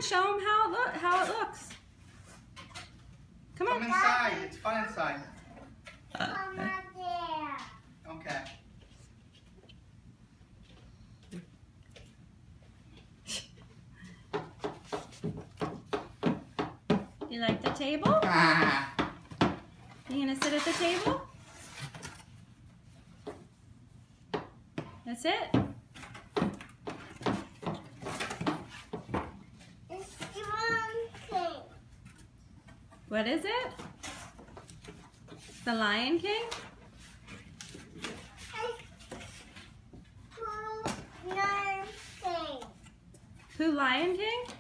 show them how it looks. Come on. Come inside. It's fun inside. Okay. You like the table? You gonna sit at the table? That's it? What is it? The Lion King? Who Lion King?